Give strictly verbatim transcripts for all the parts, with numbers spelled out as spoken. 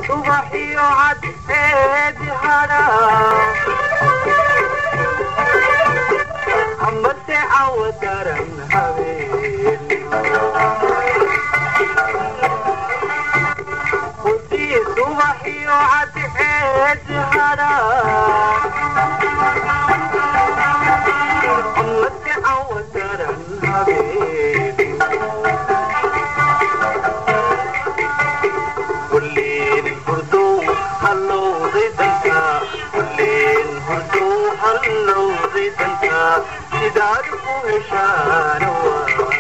صبحي عد هادي هلا عمت عودرن حبيبي ودي صبحي عد هادي هلا عمت عودرن حبيبي والليل هردو هلو ضيدنكا والليل هردو هلو ضيدنكا سداد وهشانوا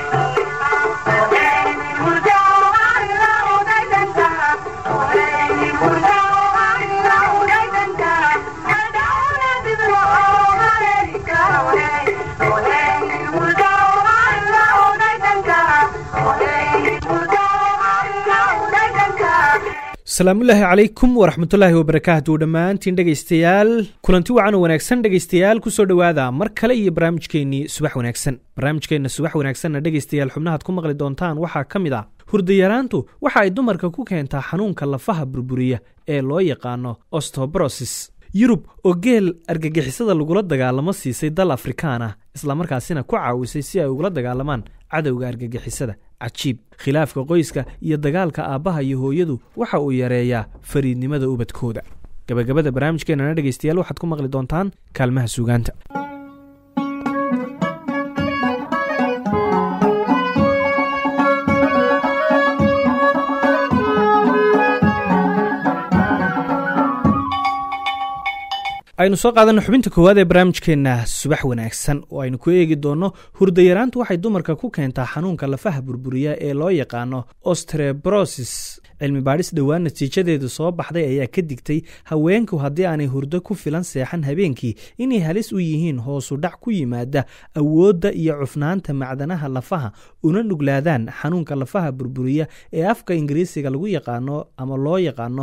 asalaamullaahi calaykum waraxmatullaahi wabarakaatu dhammaantiin dhegaystayaal kulanti wacan oo wanaagsan dhegaystayaal kusoo dhowaada mar kale iyo barnaamijkeennii subax wanaagsan barnaamijkeenna subax wanaagsanna dhegaystayaal xubnahaad ku maqli doontaan waxaa ka mid ah hurdayaraantu waxa ay dumarka ku keentaa xanuunka lafaha burburiya ee loo yaqaano osteoporosis yurub oo geel argagixisada lagula dagaalamo siisay dal afrikaan ah islamarkaasina ku caawisay si ay ugula dagaalamaan cadowga argagixisada cajiib khilaafka qoyska iyo dagaalka aabbaha iyo hooyadu waxa uu yareeyaa fariidnimada ubadkooda gabagabada barnaamijkeennana dhegaystayaal waxaad ku maqli doontaan kaalmaha suugaanta aynu soo qaadanno xubinta koowaad ee barnaamijkeenna subax wanaagsan oo aynu ku eegi doonno hurdayaraantu waxay dumarka ku keentaa xanuunka lafaha burburiya ee loo yaqaano osteoporosis cilmi baadhis dhowaan natiijadeedu soo baxday ayaa ka digtay haweenku haddii aanay hurdo ku filan seexan habeenkii inay halis u yihiin hoosu dhac ku yimaada awoodda iyo cufnaanta macdanaha lafaha una nuglaadaan xanuunka lafaha burburiya ee afka ingiriisiga lagu yaqaano ama loo yaqaano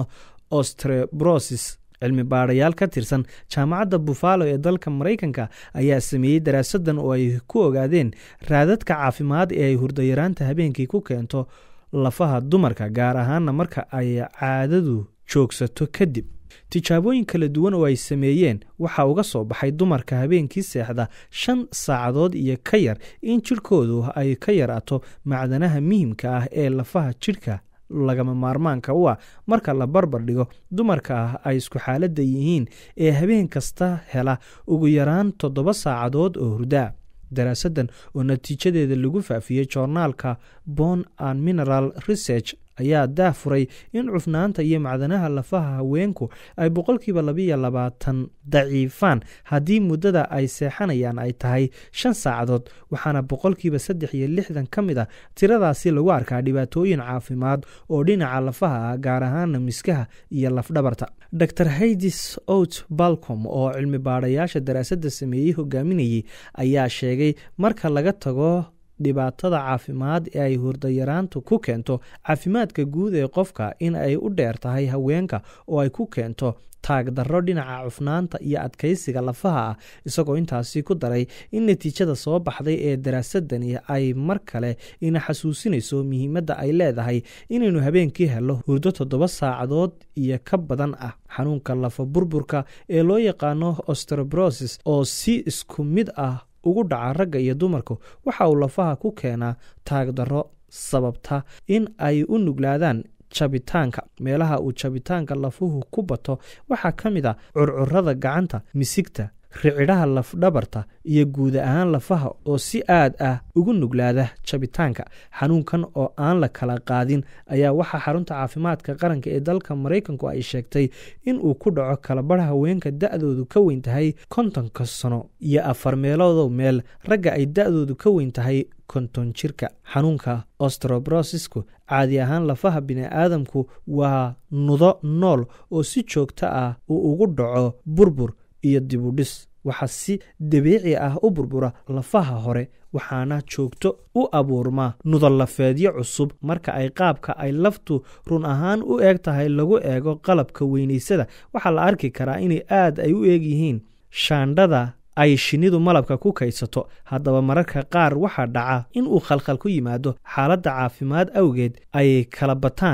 osteoporosis cilmi baadhayaal ka tirsan jaamacadda buffalo ee dalka maraykanka ayaa sameeyey daraasadan oo ay ku ogaadeen raadadka caafimaad ee ay hurdayaraanta habeenkii ku keento lafaha dumarka gaar ahaana marka ay caadadu joogsato kadib tijaabooyin kala duwan oo ay sameeyeen waxaa uga soo baxay dumarka habeenkii seexda shan saacadood iyo ka yar in jidhkoodu ay ka yaraato macdanaha muhiimka ah ee lafaha jidhka lagama maarmaanka u ah marka la barbar dhigo dumarka ah ay isku xaaladda yihiin ee habeen kasta hela ugu yaraan toddoba saacadood oo hurdaa daraasadan oo natiijadeeda lagu faafiyey joornaalka bone and mineral research ayaa daafuray in cufnaanta iyo macdanaha lafaha haweenku ay boqolkiiba labiiyo labaatan daciifaan haddii muddada ay seexanayaan ay tahay shan saacadood waxaana boqolkiiba saddex iyo lixdan ka mid a tiradaasi lagu arkaa dhibaatooyin caafimaad oo dhinaca lafaha ah gaar ahaana miskaha iyo lafdhabarta dor haydis out balcom oo cilmi baadhayaasha daraasadda sameeyey hogaaminayay ayaa sheegay marka laga tago dhibaatada caafimaad ee ay hurdayaraantu ku keento caafimaadka guud ee qofka in ay u dheer tahay haweenka oo ay ku keento taagdarro dhinaca cufnaanta iyo adkaysiga lafaha ah isagoo intaasi ku daray in natiijada soo baxday ee daraasadani ay mar kale ina xasuusinayso muhiimadda ay leedahay inaynu habeenkii helo hurdo toddoba saacadood iyo ka badan ah xanuunka lafa burburka ee loo yaqaano osteoporosis oo si isku mid ah ugu dhaca ragga iyo dumarku waxa uu lafaha ku keenaa taagdarro sababta in ay u nuglaadaan jabitaanka meelaha uu jabitaanka lafuhu ku bato waxaa ka mid a curcurada gacanta misigta ricidhaha lafdhabarta iyo guud ahaan lafaha oo si aad ah ugu nuglaada jabitaanka xanuunkan oo aan la kala qaadin ayaa waxaa xarunta caafimaadka qaranka ee dalka maraykanku ay sheegtay in uu ku dhaco kalabadh haweenka da-doodu ka weyn tahay kontonka sano iyo afar meeloodo meel ragga ay da-doodu ka weyn tahay konton jirka xanuunka osteoporosisku caadi ahaan lafaha bini'aadamku waa nudo nool oo si joogto ah uu ugu dhaco burbur iyo dibudhis waxaa si dabiici ah u burbura lafaha hore waxaana joogto u abuurma nudallafeedyo cusub marka ay qaabka ay laftu run ahaan u eeg tahay lagu eego qalabka weynaysada waxaa la arki karaa inay aad ay u eeg yihiin shaandhada ay shinidu malabka ku kaydsato haddaba mararka qaar waxaa dhaca in uu khalkhal ku yimaado xaaladda caafimaad awgeed ay kala bataan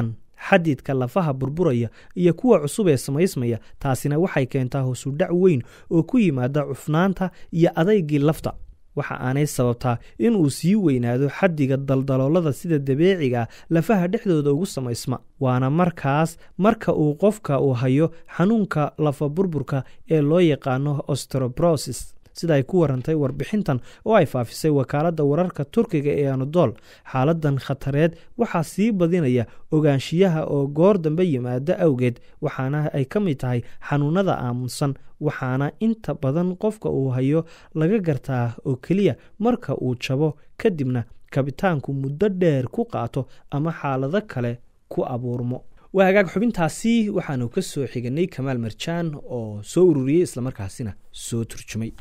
xadidka lafaha burburaya iyo kuwa cusub ee samaysmaya. taasina waxay keentaa hoos u dhac weyn oo ku yimaada cufnaanta iyo adaygii lafta. waxa aanay sababtaa in uu sii weynaado xaddiga daldaloolada sida dabeeciga lafaha dhexdooda ugu samaysma. waana markaas marka uu qofka uu hayo xanuunka lafa burburka ee loo yaqaano osteoporosis, sida ay ku warantay warbixintan oo ay faafisay wakaaladda wararka Turkiga ee Anadolu. xaaladan khatareed waxaa sii badinaya ogaanshiyaha oo goor dambe yimaada awgeed, waxaana ay ka mid tahay xanuunada aamusan, waxaana inta badan qofka uu hayo laga gartaa oo keliya marka uu jabo kadibna kabitaanku muddo dheer ku qaato ama xaalado kale ku abuurmo. waa hagaag xubintaasi waxaanu ka soo xiganay Kamaal Marjaan oo soo ururiyey islamarkaasina soo turjumay.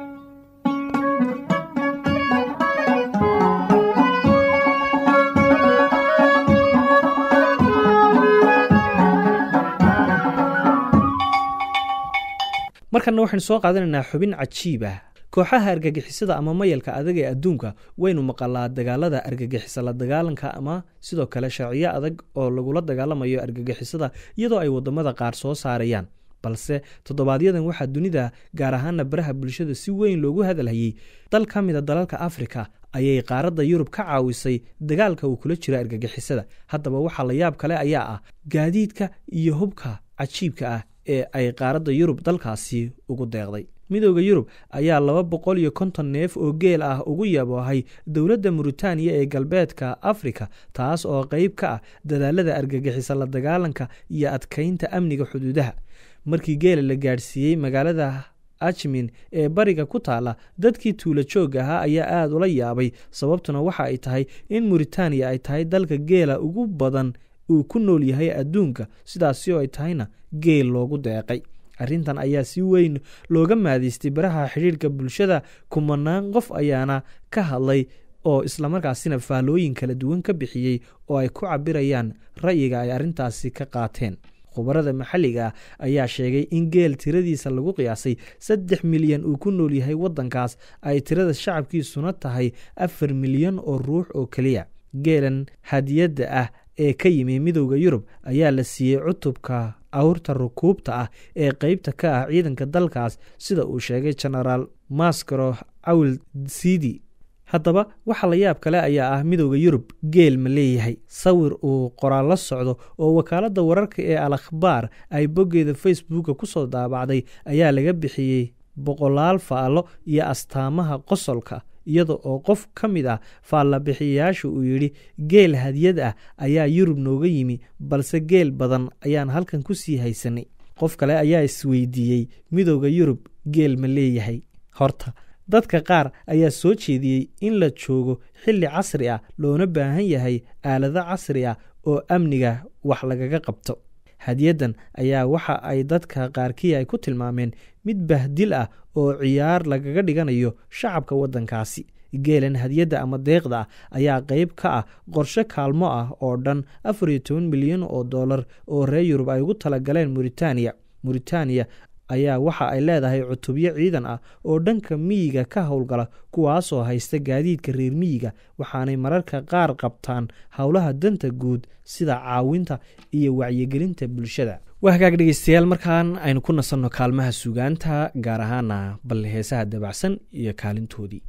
markana waxaan soo qaadanaynaa xubin cajiib ah. kooxaha argagixisada ama mayalka adag ee adduunka waynu maqalaa dagaalada argagixisa la dagaalanka ama sidoo kale sharciyo adag oo lagula dagaalamayo argagixisada iyadoo ay wadamada qaar soo saarayaan. balse toddobaadyaddan waxaa dunida gaar ahaana baraha bulshada si weyn loogu hadalhayay dal ka mida dalalka Afrika ayay qaaradda Yurub ka caawisay dagaalka uu kula jiro argagixisada. haddaba waxaa la yaab kale ayaa ah gaadiidka iyo hubka cajiibka ah ee ay qaaradda Yurub dalkaasi ugu deeqday. midowga Yurub ayaa laba boqol iyo konton neef oo geel ah ugu yaboohay dowladda Mauritania ee galbeedka Afrika, taas oo qayb ka ah dadaalada argagixisa la dagaalanka iyo adkeynta amniga xuduudaha. markii geela la gaadhsiiyey magaalada Ajmin ee bariga ku taala, dadkii tuulo joog ahaa ayaa aad ula yaabay, sababtuna waxa ay tahay in Mauritania ay tahay dalka geela ugu badan uu ku nool yahay adduunka, sidaasi oo ay tahayna geel loogu deeqay. arrintan ayaa si weyn looga maadiistay baraha xiriirka bulshada. kumanaan qof ayaana ka hadlay oo islamarkaasina faalooyin kala duwan ka bixiyey oo ay ku cabirayaan ra'yiga ay arrintaasi ka qaateen. khubarada maxalliga ah ayaa sheegay in geel tiradiisa lagu qiyaasay saddex milyan uu ku nool yahay waddankaas, ay tirada shacabkiisuna tahay afar milyan oo ruux oo keliya. geelan hadiyadda ah ee ka yimi midowda Yurub ayaa la siiyey cutubka awrta rukuubta ah ee qaybta ka ah ciidanka dalkaas, sida uu sheegay Generaal Maskaro Awil Sidi. haddaba waxa la yaab kale ayaa ah midowda Yurub geel ma leeyahay. sawir uu qoraal la socdo oo wakaaladda wararka ee Al Akhbaar ay boggeeda Facebook ku soo daabacday ayaa laga bixiyey boqolaal faalo iyo astaamaha qosolka, iyada oo qof ka mid ah faalabixiyayaasha uu yidhi geel hadiyad ah ayaa Yurub nooga yimi, balse geel badan ayaan halkan ku sii haysanay. qof kale ayaa isweydiiyey midowda Yurub geel ma leeyahay. horta dadka qaar ayaa soo jeediyey in la joogo xilli casri ah, loona baahan yahay aalado casri ah oo amniga wax lagaga qabto. hadiyaddan ayaa waxa ay dadka qaarkii ay ku tilmaameen mid bahdil ah oo ciyaar lagaga dhiganayo shacabka waddankaasi. geelan hadiyadda ama deeqda ah ayaa qayb ka ah qorshe kaalmo ah oo dhan afar iyo toban milyan oo dollar oo reer Yurub ay ugu talagaleen Mauritania. Mauritania ayaa waxa ay leedahay cutubyo ciidan ah oo dhanka miyiga ka howlgala, kuwaasoo haysta gaadiidka reer miyiga, waxaanay mararka qaar qabtaan howlaha danta guud sida caawinta iyo wacyigelinta bulshada. waa hagaag dhegeystayaal, markaan aynu ku nasanno kaalmaha sugaanta, gaar ahaana bal heesaha dabacsan iyo kaalintoodii.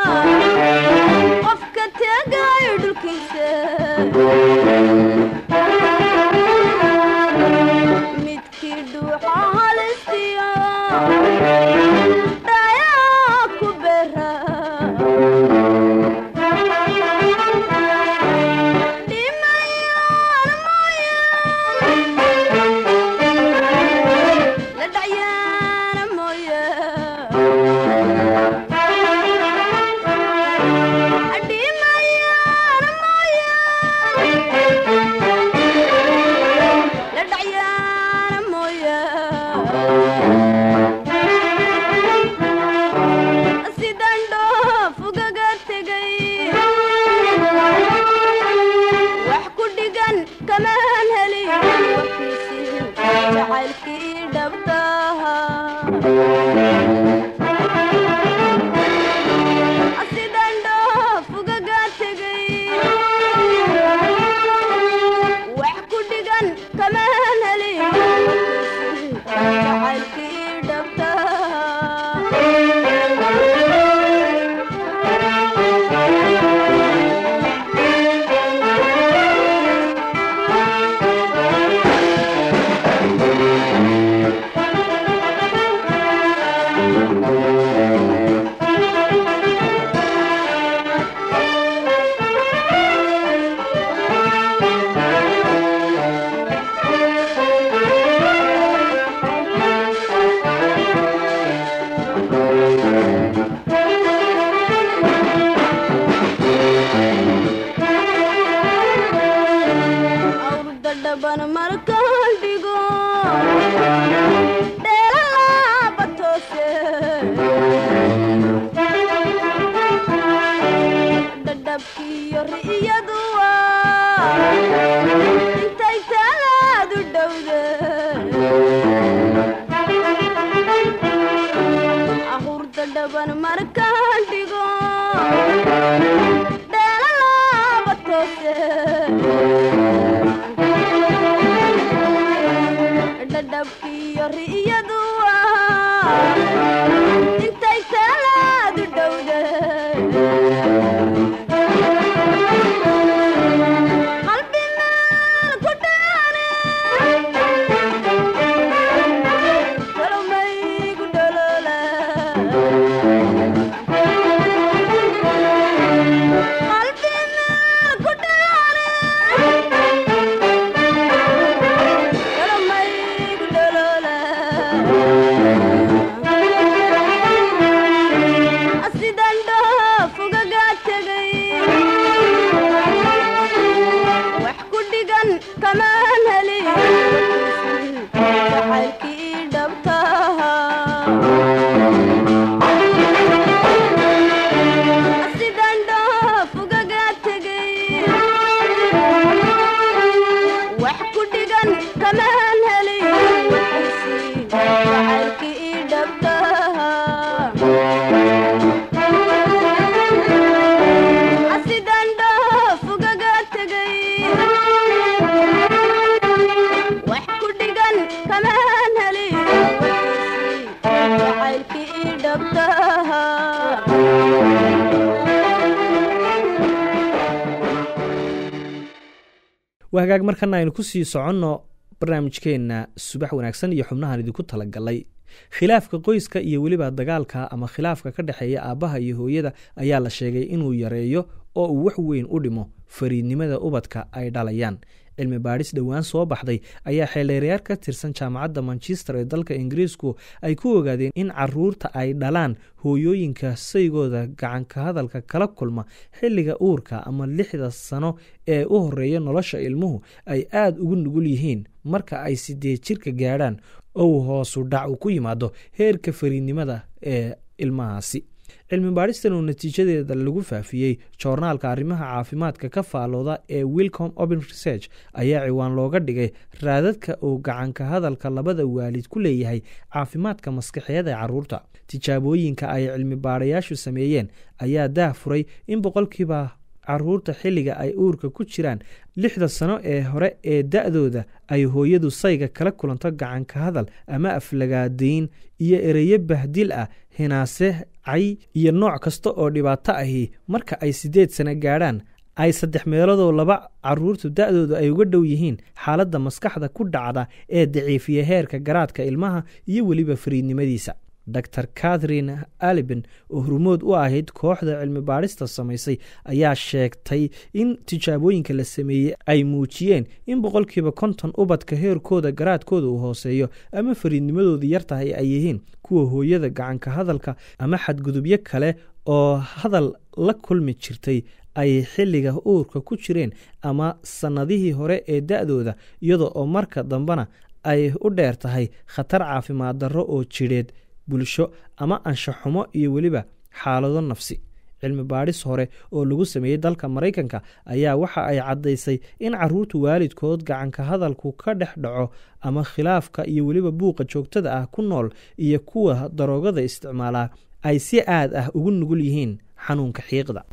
Qofka tagay dhulkiisa wahagaag markana aynu ku sii soconno barnaamijkeena subax wanaagsan iyo xubnahan idinku talagalay khilaafka qoyska iyo weliba dagaalka ama khilaafka ka dhaxeeya aabaha iyo hooyada ayaa la sheegay inuu yareeyo oo uu wax weyn u dhimo fariidnimada ubadka ay dhalayaan cilmi baadhis dhowaan soo baxday ayaa xeeldeerayaal ka tirsan jaamacadda Manchester ee dalka Ingiriisku ay ku ogaadeen in caruurta ay dhalaan hooyooyinka saygooda gacan ka hadalka kala kulma xilliga uurka ama lixda sano ee u horeeya nolosha ilmuhu ay aad ugu nugul yihiin marka ay sideed jirka gaadhaan oo hoosu dhac ku yimaado heerka fariidnimada ee ilmahaasi. cilmi baadhistan oo natiijadeeda lagu faafiyey joornaalka arrimaha caafimaadka ka faalooda ee Wellcome Open Research ayaa ciwaan looga dhigay raadadka oo gacanka hadalka labada waalid ku leeyahay caafimaadka maskaxeed ee caruurta. tijaabooyinka ay cilmi baarayaashu sameeyeen ayaa daahfuray in boqolkiiba caruurta xilliga ay uurka ku jiraan lixda sano ee hore ee da'dooda ay hooyadu sayga kala kulanto gacanka hadal ama aflagaadeyn iyo ereyo bahdil ah, hinaase, cay iyo nooc kasta oo dhibaato ahi marka ay sideed sano gaadhaan ay saddex meeloodoo laba caruurtu da'dooda ay uga dhow yihiin xaaladda maskaxda ku dhacda ee daciifiya heerka garaadka ilmaha iyo weliba fariidnimadiisa. doctor Catherine Alban oo hormood u ahayd kooxda cilmi baarista samaysay ayaa sheegtay in tijaabooyinka la sameeyey ay muujiyeen in boqolkiiba konton ubadka heerkooda garaadkooda uu hooseeyo ama fariidnimadooda yar tahay ay yihiin kuwa hooyada gacanka hadalka ama xadgudubyo kale oo hadal la kulmi jirtay ay xilliga uurka ku jireen ama sannadihii hore ee da'dooda iyada oo marka dambena ay u dheer tahay khatar caafimaad darro oo jidheed bulsho ama anshaxumo iyo weliba xaalado nafsi. cilmi baadhis hore oo lagu sameeyey dalka Maraykanka ayaa waxa ay caddaysay in carruurtu waalidkood gacanka hadalku ka dhex dhaco ama khilaafka iyo weliba buuqa joogtada ah ku nool iyo kuwa daroogada isticmaala ay si aad ah ugu nugul yihiin xanuunka xiiqda.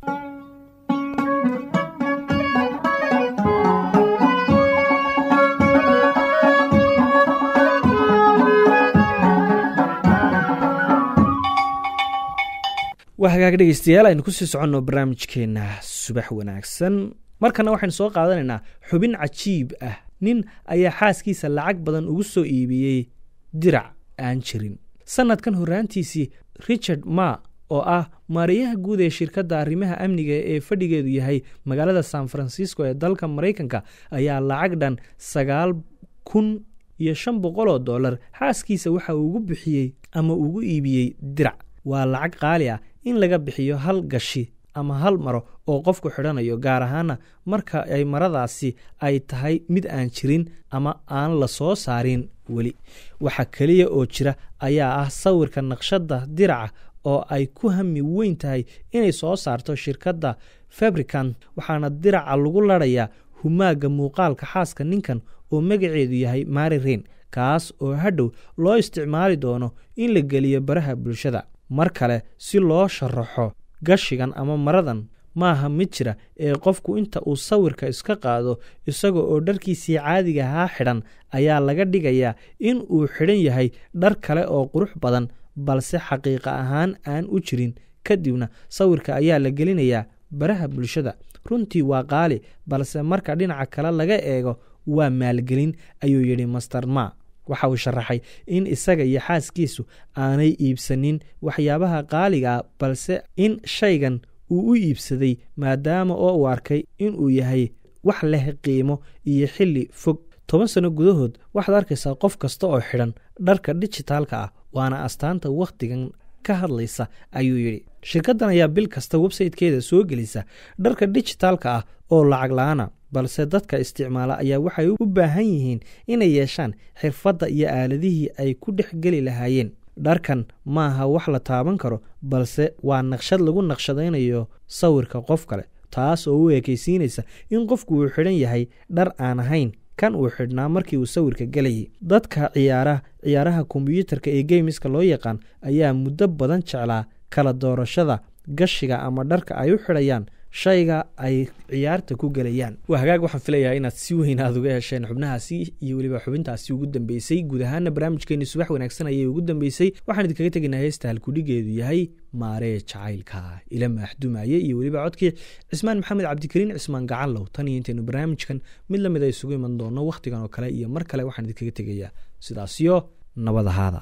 waa hagaag dhegeystayaal aynu kusii soconno barnaamijkeena subax wanaagsan. markana waxaynu soo qaadanaynaa xubin cajiib ah. nin ayaa xaaskiisa lacag badan ugu soo iibiyey dirac aan jirin. sanadkan horaantiisii Richard Ma oo ah maariyaha guud ee shirkadda arrimaha amniga ee fadhigeedu yahay magaalada San Francisco ee dalka Maraykanka ayaa lacag dhan sagaal kun iyo shan boqol oo dollar xaaskiisa waxa uu ugu bixiyey ama ugu iibiyey dirac. waa lacag qaali ah in laga bixiyo hal gashi ama hal maro oo qofku xidhanayo, gaar ahaana marka ay maradaasi ay tahay mid aan jirin ama aan la soo saarin weli. waxa kaliya oo jira ayaa ah sawirka naqshadda diraca oo ay ku hami weyn tahay inay soo saarto shirkadda Fabricant, waxaana diraca lagu larayaa humaaga muuqaalka xaaska ninkan oo magaceedu yahay Mary Rain, kaas oo hadhow loo isticmaali doono in la geliyo baraha bulshada. mar kale si loo sharaxo gashigan ama maradan maaha mid jira ee qofku inta uu sawirka iska qaado isaga oo dharkiisii caadiga ahaa xidhan ayaa laga dhigayaa in uu xidhan yahay dhar kale oo qurux badan balse xaqiiqa ahaan aan u jirin. kadibna sawirka ayaa la gelinayaa baraha bulshada. runtii waa qaali, balse marka dhinaca kale laga eego waa maalgelin, ayuu yidhi master Ma. waxa uu sharaxay in isaga iyo xaaskiisu aanay iibsanin waxyaabaha qaaliga ah, balse in shaygan uu u iibsaday maadaama oo uu arkay inuu yahay wax leh qiimo iyo xilli fog. toban sano gudahood waxaad arkaysaa qof kasta oo xidhan dharka dijitaalka ah, waana astaanta wakhtigan ka hadlaysa, ayuu yidhi. shirkaddan ayaa bil kasta websaytekeeda soo gelisa dharka dijitaalka ah oo lacag la-aana, balse dadka isticmaala ayaa waxay u baahan yihiin inay yeeshaan xirfadda iyo aaladihii ay ku dhex geli lahaayeen. dharkan maaha wax la taaban karo, balse waa naqshad lagu naqshadaynayo sawirka qof kale, taas oo u ekaysiinaysa in qofku uu xidhan yahay dhar aan ahayn kan uu xidhnaa markii uu sawirka gelayay. dadka ciyaara ciyaaraha kombiyuutarka ee geymiska loo yaqaan ayaa muddo badan jeclaa kala doorashada gashiga ama dharka ay u xidhayaan shayga ay ciyaarta ku gelayaan. waa hagaag, waxaan filayaa inaad si weyn aad uga hesheen xubnahaasi iyo weliba xubintaasi ugu dambeysay. guud ahaana barnaamijkeeni subax wanaagsan ayay ugu dambeysay. waxaan idinkaga tegaynaa heesta halkudhigeedu yahay maaree jacaylka ila maaxdumaye iyo weliba codkii cismaan maxamed cabdikariin cismaan gacanlow. tan iyo intaynu barnaamijkan mid lamid a isugu iman doono wakhtigan oo kale iyo mar kale, waxaan idinkaga tegayaa sidaasiyo nabad ahaada.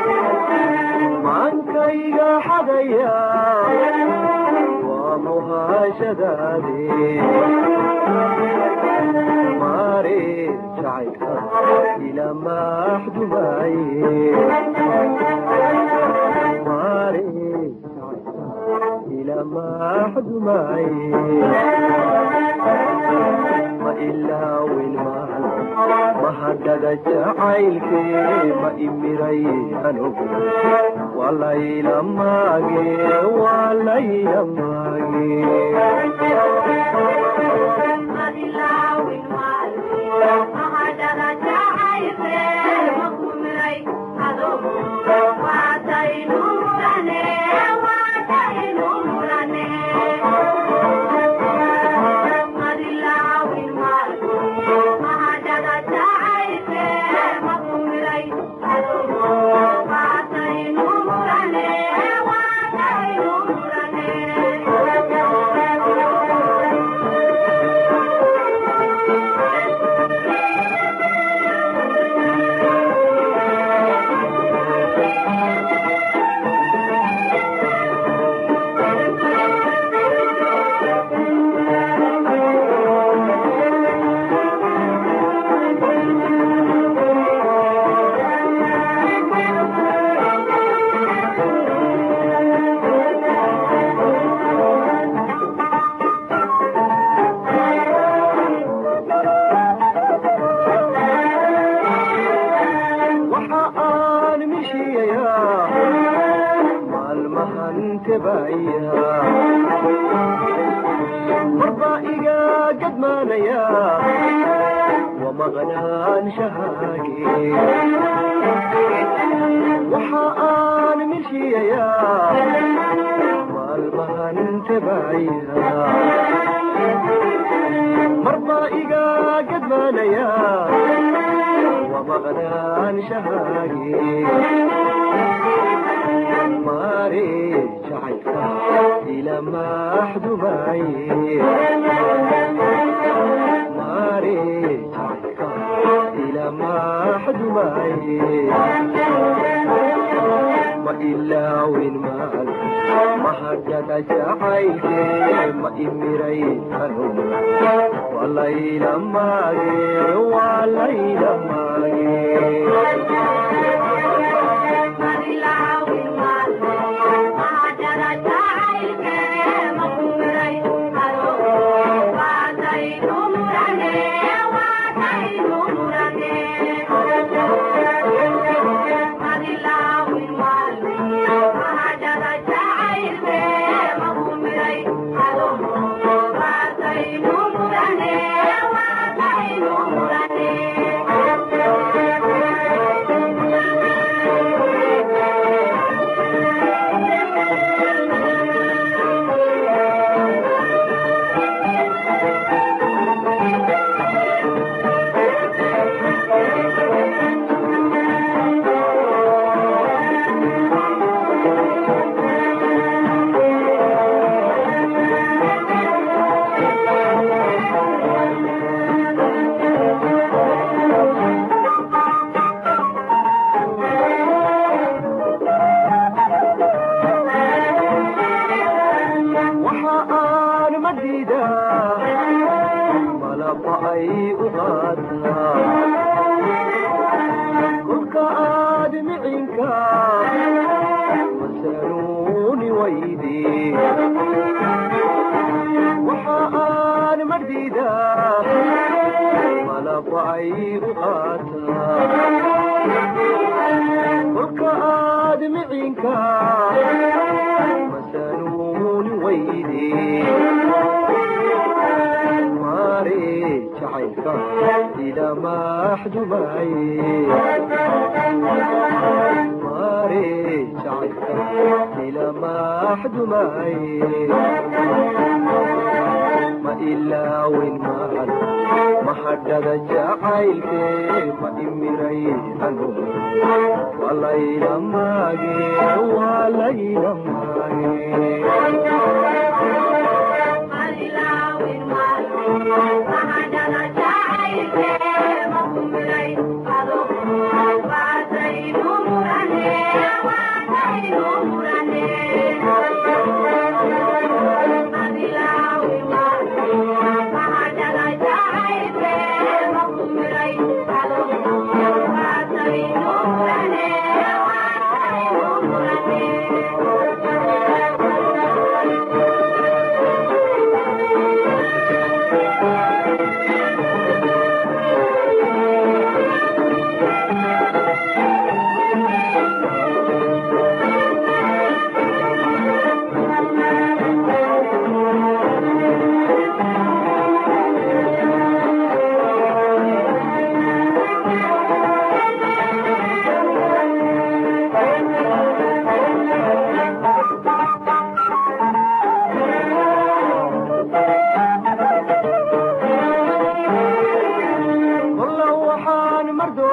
maankayga xadaya waa muha جعلك إلى محدومي ماري جعلك إلى محدومي ما إلا وين ما ما حدد جعلك ما إمري أنو والله لما جي والله لما جي مرضائيا قد ما نيا ومغنان شهاقي وحقان مشيا والمهن تبعيها مرضائيا قد ما نيا ومغنان شهاقي ماري جعلك إلى محدومي ماري جعلك إلى محدومي ما إلا وين مال ما حجت جعلك ما إمري أنو والله لما جي والله لما جي إلى محدومي ماري جعلك إلى محدومي ما إلا وين مال ما حدد جعلك ما إمري أنو والله لما جي والله لما جي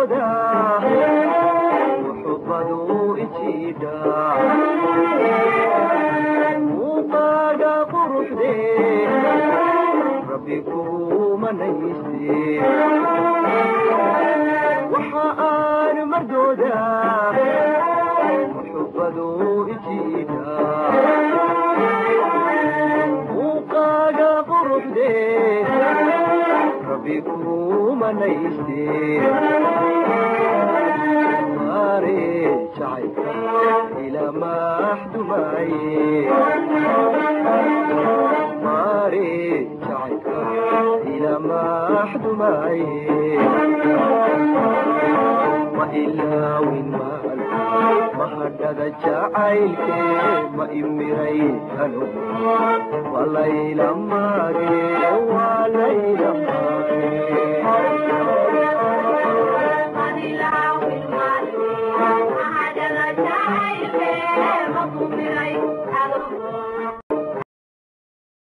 mardooda muxubadu ijiidha muuqaaga quruxdee rabbi kuu manayse waxa aan mardooda muxubadu ijiidha muuqaaga quruxdee rabbi kuu manayse maare jacaylka ila maxdumaye maare jacaylka ila maxdumaye ma ilaawin maal mahadhada jacaylke ma imiray anu walayla maage walayla maage Thank you.